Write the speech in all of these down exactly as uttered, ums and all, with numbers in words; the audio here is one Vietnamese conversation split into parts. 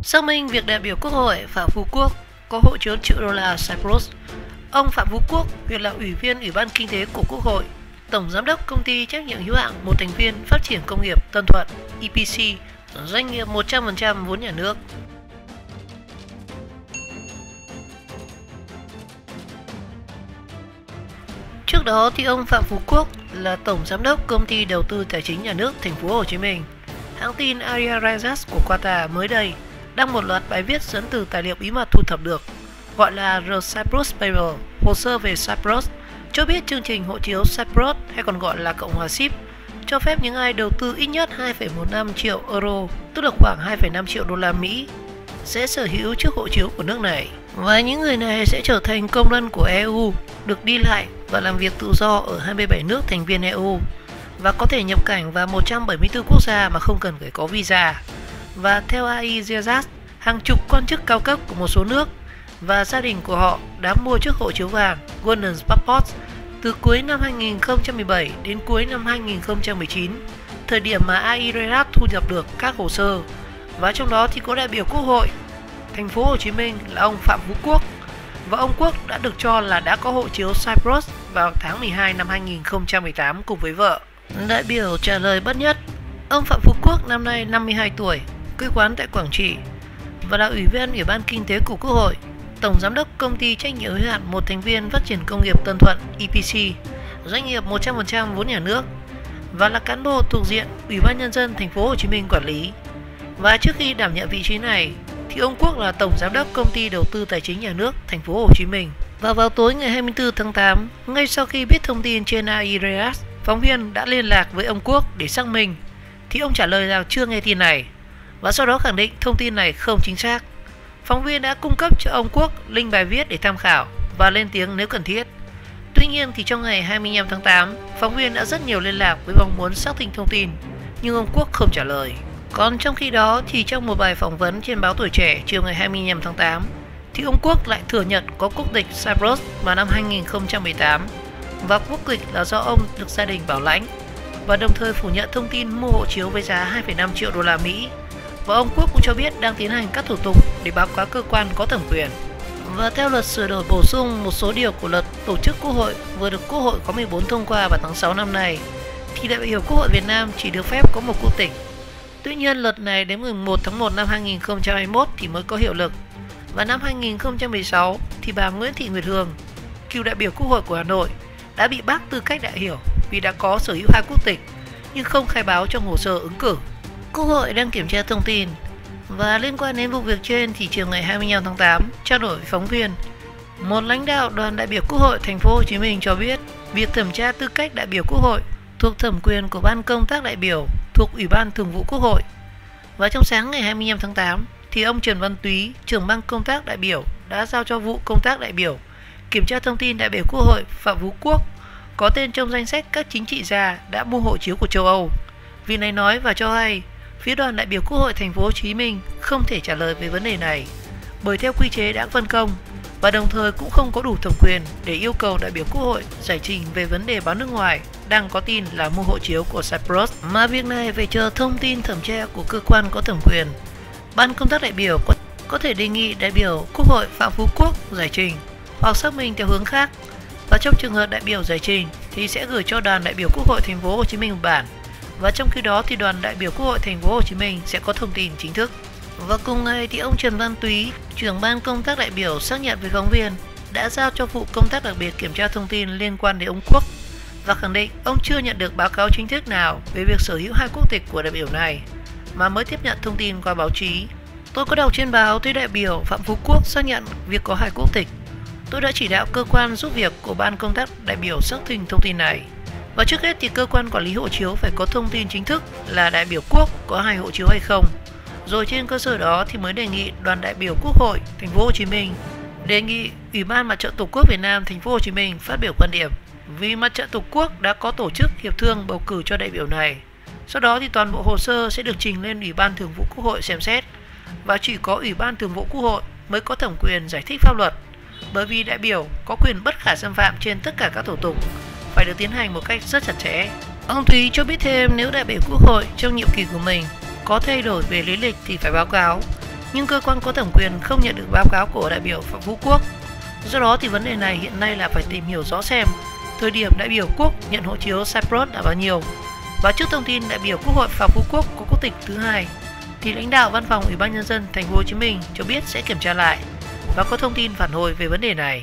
Xác minh việc đại biểu Quốc hội Phạm Phú Quốc có hộ chiếu triệu đô la Cyprus. Ông Phạm Phú Quốc, hiện là Ủy viên Ủy ban Kinh tế của Quốc hội, Tổng Giám đốc Công ty Trách nhiệm hữu hạn một thành viên Phát triển Công nghiệp Tân Thuận E P C, doanh nghiệp một trăm phần trăm vốn nhà nước. Trước đó thì ông Phạm Phú Quốc là Tổng Giám đốc Công ty Đầu tư Tài chính Nhà nước Thành phố Hồ Chí Minh. Hãng tin Al Riyadh của Qatar mới đây đăng một loạt bài viết dẫn từ tài liệu bí mật thu thập được, gọi là The Cyprus Paper, hồ sơ về Cyprus, cho biết chương trình hộ chiếu Cyprus hay còn gọi là Cộng hòa Cypr cho phép những ai đầu tư ít nhất hai phẩy một năm triệu euro, tức là khoảng hai phẩy năm triệu đô la Mỹ, sẽ sở hữu chiếc hộ chiếu của nước này. Và những người này sẽ trở thành công dân của E U, được đi lại và làm việc tự do ở hai mươi bảy nước thành viên E U và có thể nhập cảnh vào một trăm bảy mươi tư quốc gia mà không cần phải có visa. Và theo Al Riyadh, hàng chục quan chức cao cấp của một số nước và gia đình của họ đã mua chiếc hộ chiếu vàng Golden Passport từ cuối năm hai nghìn không trăm mười bảy đến cuối năm hai nghìn không trăm mười chín, thời điểm mà Al Riyadh thu nhập được các hồ sơ. Và trong đó thì có đại biểu Quốc hội Thành phố Hồ Chí Minh là ông Phạm Phú Quốc, và ông Quốc đã được cho là đã có hộ chiếu Cyprus vào tháng mười hai năm hai nghìn không trăm mười tám cùng với vợ. Đại biểu trả lời bất nhất. Ông Phạm Phú Quốc năm nay năm mươi hai tuổi, quê quán tại Quảng Trị và là Ủy viên Ủy ban Kinh tế của Quốc hội, Tổng Giám đốc Công ty Trách nhiệm hữu hạn một thành viên Phát triển Công nghiệp Tân Thuận E P C, doanh nghiệp một trăm phần trăm vốn nhà nước, và là cán bộ thuộc diện Ủy ban Nhân dân Thành phố Hồ Chí Minh quản lý. Và trước khi đảm nhận vị trí này thì ông Quốc là Tổng Giám đốc Công ty Đầu tư Tài chính Nhà nước Thành phố Hồ Chí Minh. Và vào tối ngày hai mươi tư tháng tám, ngay sau khi biết thông tin trên Al Riyadh, phóng viên đã liên lạc với ông Quốc để xác minh, thì ông trả lời rằng chưa nghe tin này, và sau đó khẳng định thông tin này không chính xác. Phóng viên đã cung cấp cho ông Quốc link bài viết để tham khảo và lên tiếng nếu cần thiết. Tuy nhiên thì trong ngày hai mươi lăm tháng tám, phóng viên đã rất nhiều liên lạc với mong muốn xác định thông tin, nhưng ông Quốc không trả lời. Còn trong khi đó thì trong một bài phỏng vấn trên báo Tuổi Trẻ chiều ngày hai mươi lăm tháng tám, thì ông Quốc lại thừa nhận có quốc tịch Cyprus vào năm hai nghìn không trăm mười tám, và quốc tịch là do ông được gia đình bảo lãnh, và đồng thời phủ nhận thông tin mua hộ chiếu với giá hai phẩy năm triệu đô la Mỹ. Và ông Quốc cũng cho biết đang tiến hành các thủ tục để báo cáo cơ quan có thẩm quyền. Và theo luật sửa đổi bổ sung một số điều của luật tổ chức Quốc hội vừa được Quốc hội khóa mười bốn thông qua vào tháng sáu năm nay, thì đại biểu Quốc hội Việt Nam chỉ được phép có một quốc tịch. Tuy nhiên, luật này đến mùng một tháng một năm hai nghìn không trăm hai mươi mốt thì mới có hiệu lực. Và năm hai nghìn không trăm mười sáu thì bà Nguyễn Thị Nguyệt Hương, cựu đại biểu Quốc hội của Hà Nội, đã bị bác tư cách đại biểu vì đã có sở hữu hai quốc tịch nhưng không khai báo trong hồ sơ ứng cử. Quốc hội đang kiểm tra thông tin. Và liên quan đến vụ việc trên thì chiều ngày hai mươi lăm tháng tám, trao đổi với phóng viên, một lãnh đạo đoàn đại biểu Quốc hội Thành phố Hồ Chí Minh cho biết việc thẩm tra tư cách đại biểu Quốc hội thuộc thẩm quyền của Ban Công tác đại biểu thuộc Ủy ban Thường vụ Quốc hội. Và trong sáng ngày hai mươi lăm tháng tám thì ông Trần Văn Túy, trưởng Ban Công tác đại biểu, đã giao cho vụ Công tác đại biểu kiểm tra thông tin đại biểu Quốc hội Phạm Phú Quốc có tên trong danh sách các chính trị gia đã mua hộ chiếu của châu Âu. Vì này nói và cho hay phía đoàn đại biểu Quốc hội Thành phố Hồ Chí Minh không thể trả lời về vấn đề này bởi theo quy chế đã phân công, và đồng thời cũng không có đủ thẩm quyền để yêu cầu đại biểu Quốc hội giải trình về vấn đề báo nước ngoài đang có tin là mua hộ chiếu của Cyprus, mà việc này phải chờ thông tin thẩm tra của cơ quan có thẩm quyền. Ban Công tác đại biểu có, có thể đề nghị đại biểu Quốc hội Phạm Phú Quốc giải trình hoặc xác minh theo hướng khác, và trong trường hợp đại biểu giải trình thì sẽ gửi cho đoàn đại biểu Quốc hội Thành phố Hồ Chí Minh một bản, và trong khi đó thì đoàn đại biểu Quốc hội Thành phố Hồ Chí Minh sẽ có thông tin chính thức. Và cùng ngày thì ông Trần Văn Túy, trưởng Ban Công tác đại biểu, xác nhận với phóng viên đã giao cho vụ Công tác đặc biệt kiểm tra thông tin liên quan đến ông Quốc và khẳng định ông chưa nhận được báo cáo chính thức nào về việc sở hữu hai quốc tịch của đại biểu này, mà mới tiếp nhận thông tin qua báo chí. Tôi có đọc trên báo thấy đại biểu Phạm Phú Quốc xác nhận việc có hai quốc tịch. Tôi đã chỉ đạo cơ quan giúp việc của Ban Công tác đại biểu xác minh thông tin này. Và trước hết thì cơ quan quản lý hộ chiếu phải có thông tin chính thức là đại biểu Quốc có hai hộ chiếu hay không. Rồi trên cơ sở đó thì mới đề nghị đoàn đại biểu Quốc hội Thành phố Hồ Chí Minh đề nghị Ủy ban Mặt trận Tổ quốc Việt Nam Thành phố Hồ Chí Minh phát biểu quan điểm, vì Mặt trận Tổ quốc đã có tổ chức hiệp thương bầu cử cho đại biểu này. Sau đó thì toàn bộ hồ sơ sẽ được trình lên Ủy ban Thường vụ Quốc hội xem xét, và chỉ có Ủy ban Thường vụ Quốc hội mới có thẩm quyền giải thích pháp luật, bởi vì đại biểu có quyền bất khả xâm phạm trên tất cả các thủ tục, phải được tiến hành một cách rất chặt chẽ. Ông Thúy cho biết thêm nếu đại biểu Quốc hội trong nhiệm kỳ của mình có thay đổi về lý lịch thì phải báo cáo, nhưng cơ quan có thẩm quyền không nhận được báo cáo của đại biểu Phạm Phú Quốc. Do đó thì vấn đề này hiện nay là phải tìm hiểu rõ xem thời điểm đại biểu Quốc nhận hộ chiếu Cyprus là bao nhiêu. Và trước thông tin đại biểu Quốc hội Phạm Phú Quốc có quốc tịch thứ hai, thì lãnh đạo Văn phòng Ủy ban Nhân dân Thành phố Hồ Chí Minh cho biết sẽ kiểm tra lại và có thông tin phản hồi về vấn đề này.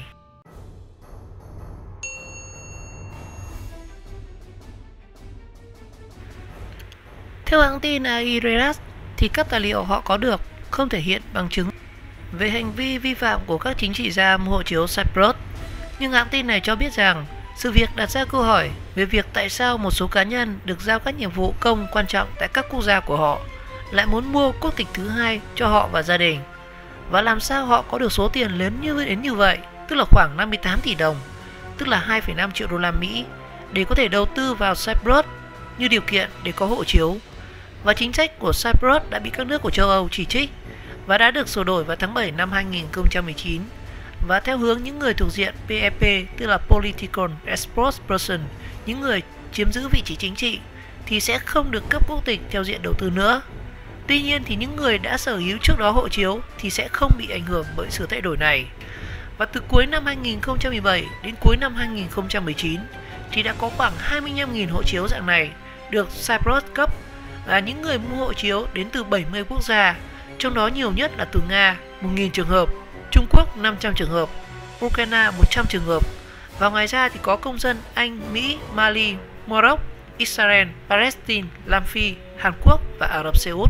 Theo hãng tin a i Reuters thì các tài liệu họ có được không thể hiện bằng chứng về hành vi vi phạm của các chính trị gia mua hộ chiếu Cyprus. Nhưng hãng tin này cho biết rằng sự việc đặt ra câu hỏi về việc tại sao một số cá nhân được giao các nhiệm vụ công quan trọng tại các quốc gia của họ lại muốn mua quốc tịch thứ hai cho họ và gia đình. Và làm sao họ có được số tiền lớn như đến như vậy, tức là khoảng năm mươi tám tỷ đồng, tức là hai phẩy năm triệu đô la Mỹ, để có thể đầu tư vào Cyprus như điều kiện để có hộ chiếu. Và chính sách của Cyprus đã bị các nước của châu Âu chỉ trích và đã được sửa đổi vào tháng bảy năm hai nghìn không trăm mười chín. Và theo hướng những người thuộc diện pê e pê, tức là Political Exposed Person, những người chiếm giữ vị trí chính trị, thì sẽ không được cấp quốc tịch theo diện đầu tư nữa. Tuy nhiên thì những người đã sở hữu trước đó hộ chiếu thì sẽ không bị ảnh hưởng bởi sự thay đổi này. Và từ cuối năm hai nghìn không trăm mười bảy đến cuối năm hai nghìn không trăm mười chín thì đã có khoảng hai mươi lăm nghìn hộ chiếu dạng này được Cyprus cấp, và những người mua hộ chiếu đến từ bảy mươi quốc gia, trong đó nhiều nhất là từ Nga một nghìn trường hợp, Trung Quốc năm trăm trường hợp, Ukraine một trăm trường hợp. Và ngoài ra thì có công dân Anh, Mỹ, Mali, Maroc, Israel, Palestine, Nam Phi, Hàn Quốc và Ả Rập Xê Út.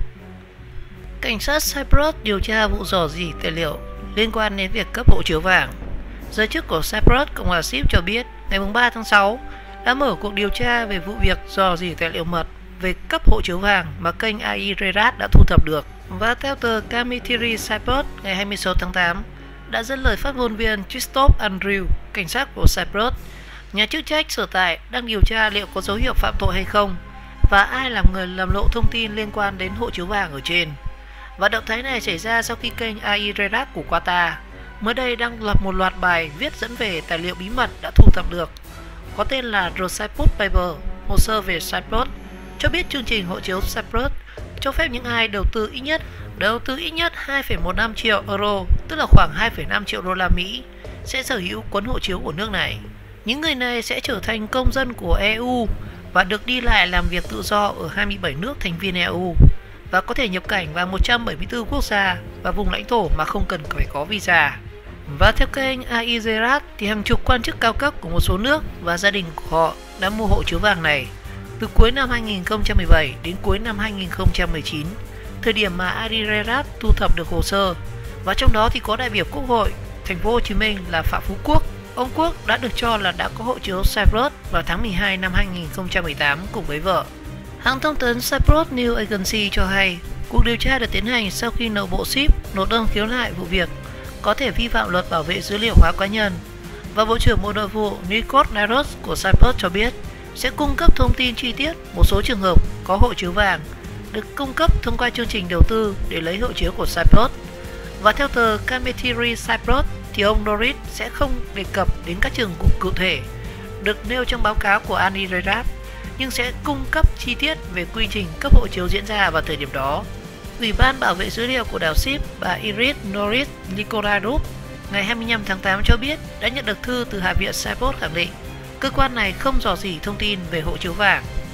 Cảnh sát Cyprus điều tra vụ rò rỉ tài liệu liên quan đến việc cấp hộ chiếu vàng. Giới chức của Cyprus, Cộng hòa Ship cho biết ngày ba tháng sáu đã mở cuộc điều tra về vụ việc rò rỉ tài liệu mật về cấp hộ chiếu vàng mà kênh a i Reuters đã thu thập được. Và theo tờ Kamitiri Cyprus ngày hai mươi sáu tháng tám đã dẫn lời phát ngôn viên Christoph Andrew, cảnh sát của Cyprus, nhà chức trách sở tại đang điều tra liệu có dấu hiệu phạm tội hay không và ai là người làm lộ thông tin liên quan đến hộ chiếu vàng ở trên. Và động thái này xảy ra sau khi kênh a i Reuters của Qatar mới đây đăng lập một loạt bài viết dẫn về tài liệu bí mật đã thu thập được, có tên là The Cyprus Paper, hồ sơ về Cyprus, cho biết chương trình hộ chiếu Cyprus cho phép những ai đầu tư ít nhất đầu tư ít nhất hai phẩy mười lăm triệu euro, tức là khoảng hai phẩy năm triệu đô la Mỹ, sẽ sở hữu cuốn hộ chiếu của nước này. Những người này sẽ trở thành công dân của e u và được đi lại làm việc tự do ở hai mươi bảy nước thành viên e u và có thể nhập cảnh vào một trăm bảy mươi tư quốc gia và vùng lãnh thổ mà không cần phải có visa. Và theo kênh a i Reuters thì hàng chục quan chức cao cấp của một số nước và gia đình của họ đã mua hộ chiếu vàng này từ cuối năm hai nghìn không trăm mười bảy đến cuối năm hai nghìn không trăm mười chín, thời điểm mà a i Reuters thu thập được hồ sơ. Và trong đó thì có đại biểu Quốc hội Thành phố Hồ Chí Minh là Phạm Phú Quốc. Ông Quốc đã được cho là đã có hộ chiếu Cyprus vào tháng mười hai năm hai nghìn không trăm mười tám cùng với vợ. Hãng thông tấn Cyprus News Agency cho hay cuộc điều tra được tiến hành sau khi nội bộ Ship nộp đơn khiếu nại vụ việc có thể vi phạm luật bảo vệ dữ liệu hóa cá nhân. Và Bộ trưởng Bộ Nội vụ Nikos Naros của Cyprus cho biết sẽ cung cấp thông tin chi tiết một số trường hợp có hộ chiếu vàng được cung cấp thông qua chương trình đầu tư để lấy hộ chiếu của Cyprus. Và theo tờ Kamitiri Cyprus thì ông Doris sẽ không đề cập đến các trường hợp cụ thể được nêu trong báo cáo của a i Reuters, nhưng sẽ cung cấp chi tiết về quy trình cấp hộ chiếu diễn ra vào thời điểm đó. Ủy ban bảo vệ dữ liệu của đảo Ship bà Iris Norris Likoradou ngày hai mươi lăm tháng tám cho biết đã nhận được thư từ Hạ viện Cyprus khẳng định cơ quan này không rò rỉ thông tin về hộ chiếu vàng.